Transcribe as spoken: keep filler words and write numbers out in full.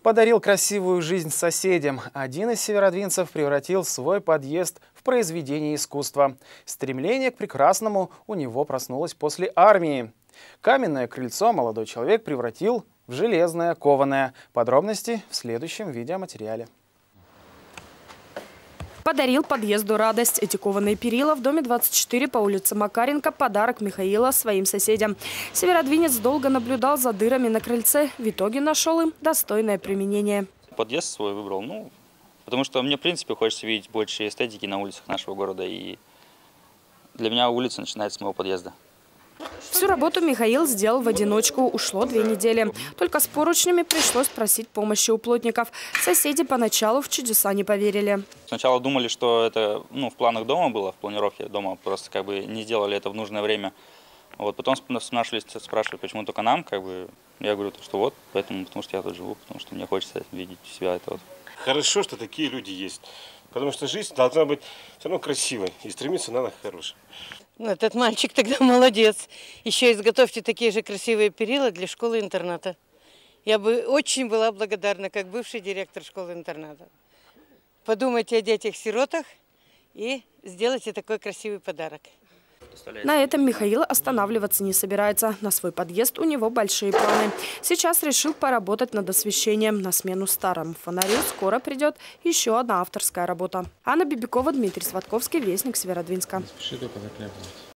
Подарил красивую жизнь соседям. Один из северодвинцев превратил свой подъезд в произведение искусства. Стремление к прекрасному у него проснулось после армии. Каменное крыльцо молодой человек превратил в железное, кованое. Подробности в следующем видеоматериале. Подарил подъезду радость. Эти кованые перила в доме двадцать четыре по улице Макаренко – подарок Михаила своим соседям. Северодвинец долго наблюдал за дырами на крыльце. В итоге нашел им достойное применение. Подъезд свой выбрал, ну, потому что мне, в принципе, хочется видеть больше эстетики на улицах нашего города. И для меня улица начинается с моего подъезда. Всю работу Михаил сделал в одиночку. Ушло две недели. Только с поручнями пришлось просить помощи у плотников. Соседи поначалу в чудеса не поверили. Сначала думали, что это ну, в планах дома было, в планировке дома, просто как бы не сделали это в нужное время. Вот, потом спрашивали, спрашивали, почему только нам, как бы, я говорю, что вот, поэтому, потому что я тут живу, потому что мне хочется видеть себя это вот. Хорошо, что такие люди есть, потому что жизнь должна быть все равно красивой, и стремиться надо к хорошему. Ну, этот мальчик тогда молодец. Еще изготовьте такие же красивые перила для школы-интерната. Я бы очень была благодарна, как бывший директор школы-интерната. Подумайте о детях-сиротах и сделайте такой красивый подарок. На этом Михаил останавливаться не собирается. На свой подъезд у него большие планы. Сейчас решил поработать над освещением. На смену старому фонарю скоро придет еще одна авторская работа. Анна Бибикова, Дмитрий Сватковский, Вестник Северодвинска.